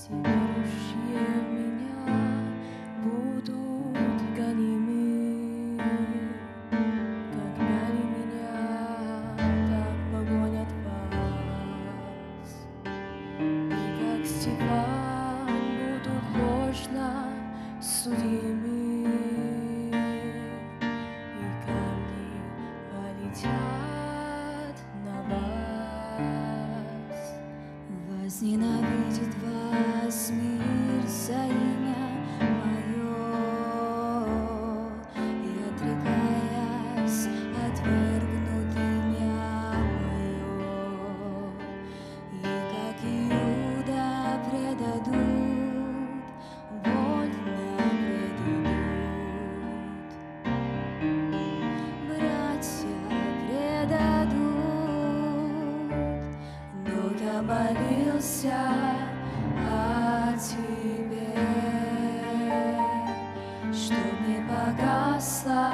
Все верующие в меня будут гонимы, как гнали меня, так погонят вас. И как Стефан будут ложно судимы, и камни полетят на вас. Возненавидит вас мир за имя мое, и, отрекаясь, отвергнут имя мое. И как Иуда предадут, вольно предадут. Братья предадут, но я молился о тебе, чтоб не погасла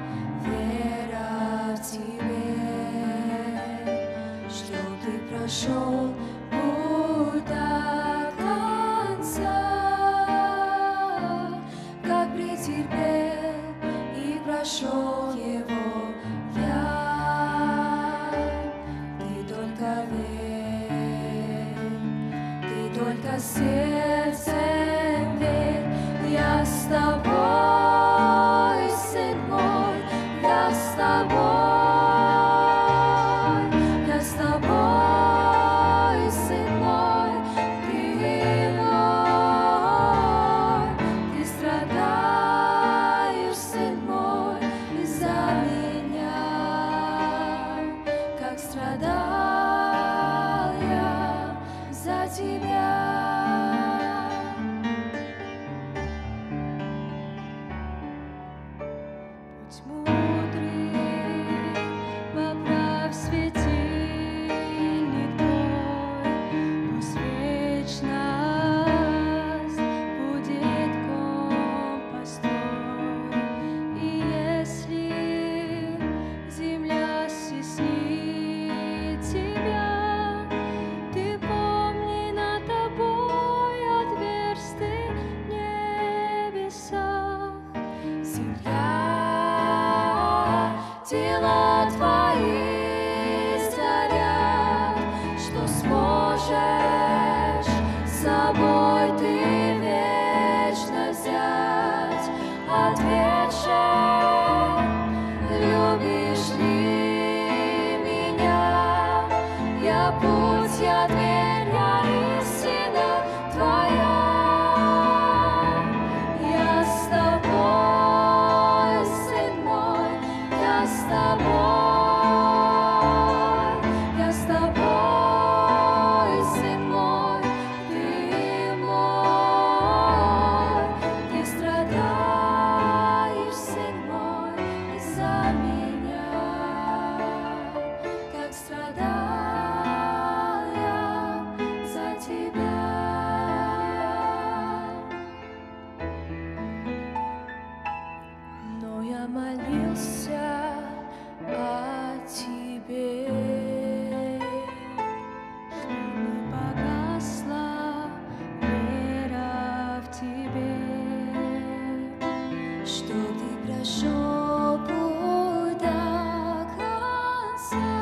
вера в тебе, чтоб ты прошел путь до конца, как претерпел и прошел его я. Ты только верь, ты только сердцем верь. Я с тобой, сын мой, я с тобой, я с тобой, сын мой, ты мой. Ты страдаешь, сын мой, из-за меня, как страдал я за тебя. Будь мудрый, поправь светильник твой, пусть вечность будет компастой. И если земля стеснит тебя, ты помни, над тобой отверсты небеса. Земля, дела твои царят, что сможешь с собой ты вечно взять. Ответши, любишь ли меня? Я путь, я дверь, я истина твоя. Я с тобой, сын мой, я с тобой, я с тобой, сын мой, ты мой. Ты страдаешь, сын мой, из-за меня, как страдал я за тебя. Но я молился о тебе, чтоб не погасла вера в тебе, чтоб ты прошел путь до конца,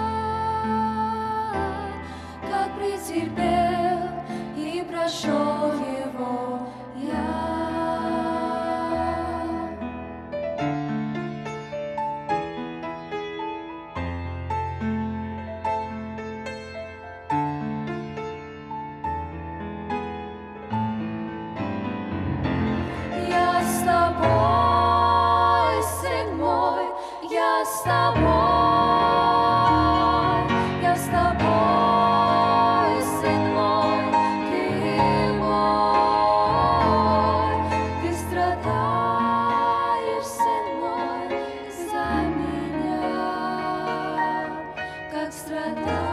как претерпел и прошел его я. Я с тобой, сын мой, я с тобой, я с тобой, сын мой, ты мой. Ты страдаешь, сын мой, за меня, как страдал